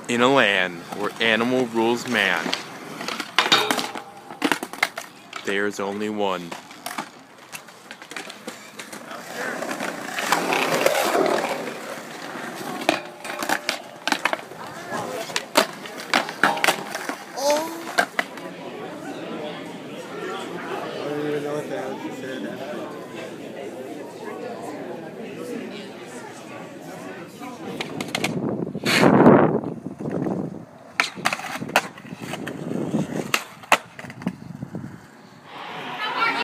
In a land where animal rules man, there is only one.